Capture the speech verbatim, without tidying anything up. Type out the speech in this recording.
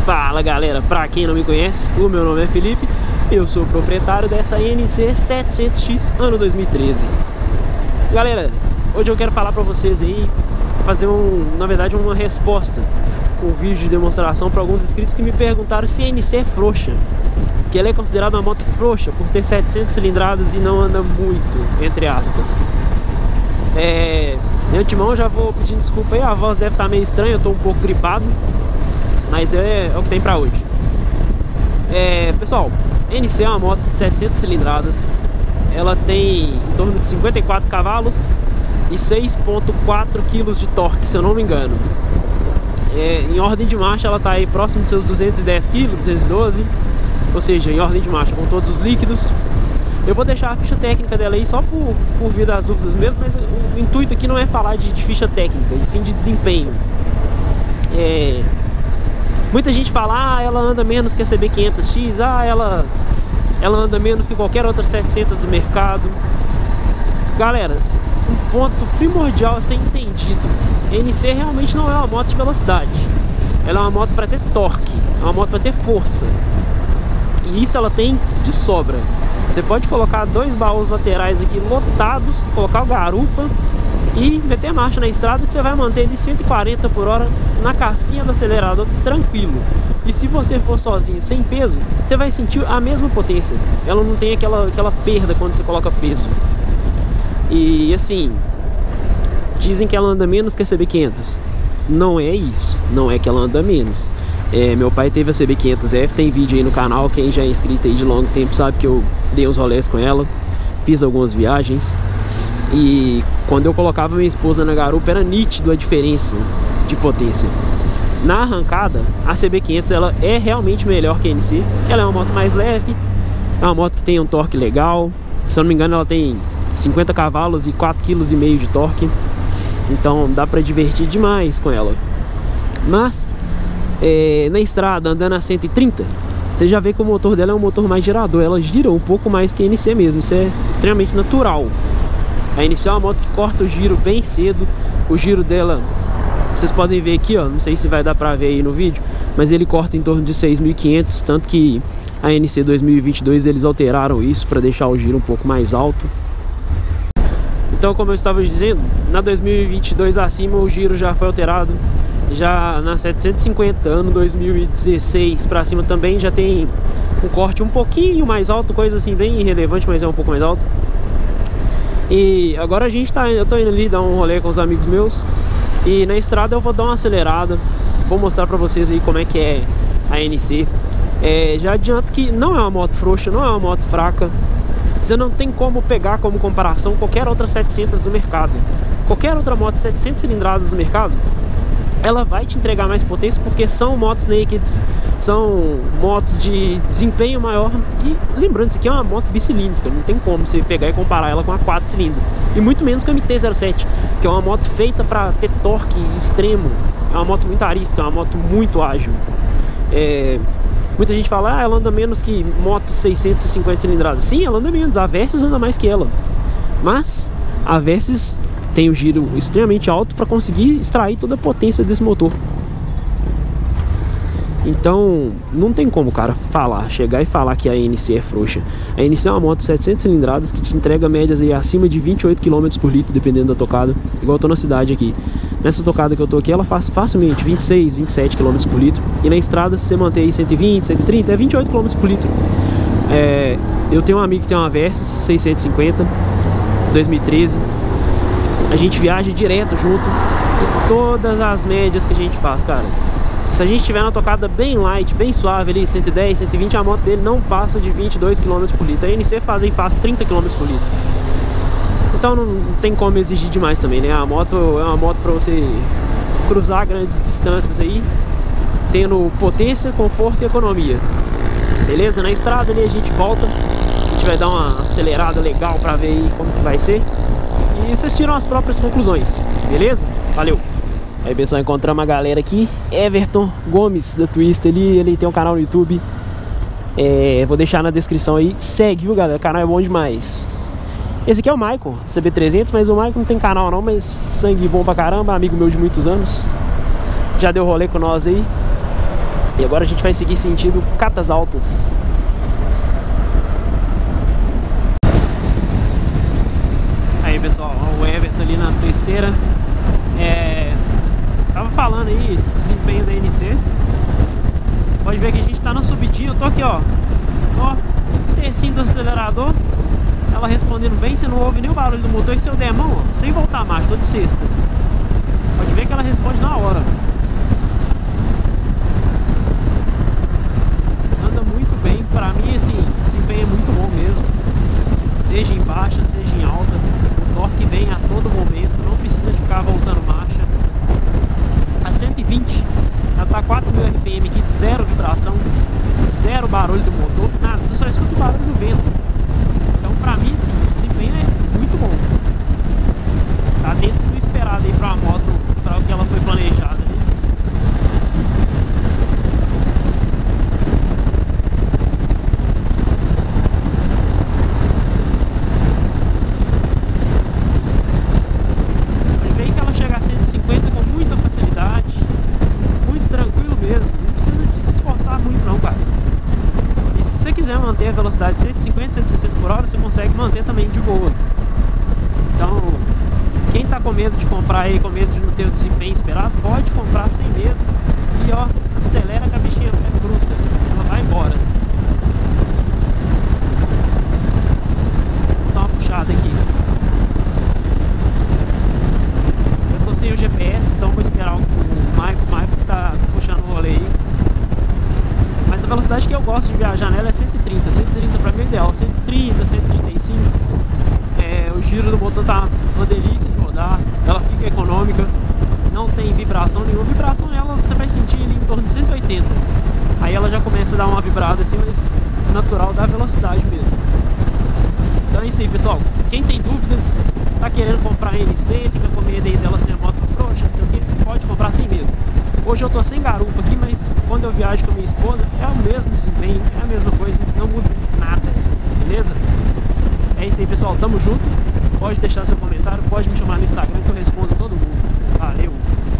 Fala galera, pra quem não me conhece, o meu nome é Felipe. Eu sou o proprietário dessa N C setecentos X ano dois mil e treze. Galera, hoje eu quero falar pra vocês aí, fazer um, na verdade uma resposta, um vídeo de demonstração para alguns inscritos que me perguntaram se a N C é frouxa, que ela é considerada uma moto frouxa por ter setecentas cilindradas e não anda muito, entre aspas. É, de antemão já vou pedindo desculpa aí, a voz deve estar meio estranha, eu tô um pouco gripado, mas é, é o que tem pra hoje. É, pessoal, a N C é uma moto de setecentas cilindradas, ela tem em torno de cinquenta e quatro cavalos e seis vírgula quatro quilos de torque, se eu não me engano. É, em ordem de marcha ela está aí próximo de seus duzentos e dez quilos, duzentos e doze, ou seja, em ordem de marcha com todos os líquidos. Eu vou deixar a ficha técnica dela aí só por, por via das dúvidas mesmo, mas o, o intuito aqui não é falar de, de ficha técnica, e sim de desempenho. É, muita gente fala, ah, ela anda menos que a C B quinhentos X, ah, ela, ela anda menos que qualquer outra setecentas do mercado. Galera, um ponto primordial a ser entendido: a N C realmente não é uma moto de velocidade, ela é uma moto para ter torque, é uma moto para ter força, e isso ela tem de sobra. Você pode colocar dois baús laterais aqui lotados, colocar o garupa e meter marcha na estrada, que você vai manter de cento e quarenta por hora na casquinha do acelerador tranquilo. E se você for sozinho, sem peso, você vai sentir a mesma potência, ela não tem aquela, aquela perda quando você coloca peso. E assim, dizem que ela anda menos que a C B quinhentos. Não é isso, não é que ela anda menos. É, meu pai teve a C B quinhentos F, tem vídeo aí no canal, quem já é inscrito aí de longo tempo sabe que eu dei uns rolês com ela, fiz algumas viagens. E quando eu colocava minha esposa na garupa era nítido a diferença de potência. Na arrancada, a C B quinhentos ela é realmente melhor que a N C. Ela é uma moto mais leve, é uma moto que tem um torque legal. Se eu não me engano ela tem cinquenta cavalos e quatro vírgula cinco quilos de torque. Então dá pra divertir demais com ela. Mas é, na estrada, andando a cento e trinta, você já vê que o motor dela é um motor mais girador. Ela gira um pouco mais que a N C mesmo. Isso é extremamente natural. A N C é uma moto que corta o giro bem cedo. O giro dela, vocês podem ver aqui, ó, não sei se vai dar pra ver aí no vídeo, mas ele corta em torno de seis mil e quinhentos. Tanto que a N C dois mil e vinte e dois eles alteraram isso para deixar o giro um pouco mais alto. Então, como eu estava dizendo, na dois mil e vinte e dois acima o giro já foi alterado. Já na setecentos e cinquenta, ano dois mil e dezesseis para cima também já tem um corte um pouquinho mais alto, coisa assim bem irrelevante, mas é um pouco mais alto. E agora a gente tá, eu tô indo ali dar um rolê com os amigos meus, e na estrada eu vou dar uma acelerada, vou mostrar pra vocês aí como é que é a N C. É, já adianto que não é uma moto frouxa, não é uma moto fraca. Você não tem como pegar como comparação qualquer outra setecentas do mercado. Qualquer outra moto de setecentas cilindradas do mercado, ela vai te entregar mais potência, porque são motos nakeds, são motos de desempenho maior. E lembrando, isso aqui é uma moto bicilíndrica, não tem como você pegar e comparar ela com a quatro cilindros, e muito menos com a M T zero sete, que é uma moto feita para ter torque extremo. É uma moto muito arisca, é uma moto muito ágil. É... Muita gente fala, ah, ela anda menos que moto seiscentas e cinquenta cilindradas. Sim, ela anda menos, a Versys anda mais que ela. Mas a Versys tem o giro extremamente alto para conseguir extrair toda a potência desse motor. Então, não tem como, cara, falar, chegar e falar que a N C é frouxa. A N C é uma moto de setecentas cilindradas que te entrega médias aí acima de vinte e oito quilômetros por litro, dependendo da tocada. Igual eu tô na cidade aqui. Nessa tocada que eu tô aqui, ela faz facilmente vinte e seis, vinte e sete quilômetros por litro. E na estrada, se você manter aí cento e vinte, cento e trinta, é vinte e oito quilômetros por litro. É, eu tenho um amigo que tem uma Versys seiscentos e cinquenta, dois mil e treze. A gente viaja direto junto, e todas as médias que a gente faz, cara, se a gente tiver na tocada bem light, bem suave ali, cento e dez, cento e vinte, a moto dele não passa de vinte e dois quilômetros por litro. A N C faz aí faz trinta quilômetros por litro. Então não tem como exigir demais também, né? A moto é uma moto para você cruzar grandes distâncias aí, tendo potência, conforto e economia. Beleza? Na estrada ali a gente volta, a gente vai dar uma acelerada legal para ver aí como que vai ser, e vocês tiram as próprias conclusões. Beleza? Valeu! Aí, pessoal, encontramos uma galera aqui. Everton Gomes da Twister ali, ele tem um canal no YouTube, é, vou deixar na descrição aí. Segue, viu, galera? O canal é bom demais. Esse aqui é o Michael, C B trezentos, mas o Michael não tem canal não, mas sangue bom pra caramba, amigo meu de muitos anos. Já deu rolê com nós aí. E agora a gente vai seguir sentido Catas Altas. Aí pessoal, ó, o Everton ali na esteira. É, tava falando aí do desempenho da N C. Pode ver que a gente tá na subidinha. Eu tô aqui, ó, ó, tercinho do acelerador. Ela respondendo bem, você não ouve nem o barulho do motor. E se eu der a mão, ó, sem voltar a marcha, tô de sexta. Pode ver que ela responde na hora. Anda muito bem. Pra mim, assim, o desempenho é muito bom mesmo. Seja em baixa, seja em alta. O torque vem a todo momento. Não precisa de ficar voltando marcha. A cento e vinte, ela tá quatro mil R P M aqui, zero vibração, zero barulho do motor, nada. Você só escuta o barulho do vento. Então, pra mim, assim, o desempenho é muito bom. Tá dentro do esperado aí pra moto, para o que ela foi planejada ali. Pode ver que ela chega a cento e cinquenta com muita facilidade, muito tranquilo mesmo. Não precisa de se esforçar muito não, cara. E se você quiser manter a velocidade de cento e cinquenta, cento e sessenta por hora, você consegue manter também de boa. Então, quem tá com medo de comprar aí, com medo de não ter o desempenho esperado, pode comprar sem medo. E ó, acelera que a bichinha é bruta, ela vai embora. Vou dar uma puxada aqui. Eu tô sem o G P S, então vou esperar o Maico, o Maico tá puxando o rolê aí. Mas a velocidade que eu gosto de viajar nela é cento e trinta. cento e trinta pra mim é ideal, cento e trinta, cento e trinta e cinco. É, o giro do motor tá uma delícia de rodar, ela fica econômica, não tem vibração nenhuma. Vibração nela você vai sentir ali em torno de cento e oitenta. Aí ela já começa a dar uma vibrada assim, mas natural da velocidade mesmo. Então é isso aí, pessoal. Quem tem dúvidas, tá querendo comprar a N C, fica com medo aí dela ser moto frouxa, não sei o que, pode comprar sem medo. Hoje eu tô sem garupa aqui, mas quando eu viajo com a minha esposa é o mesmo desempenho, é a mesma coisa, não muda nada, beleza? É isso aí, pessoal, tamo junto. Pode deixar seu comentário, pode me chamar no Instagram que eu respondo todo mundo. Valeu!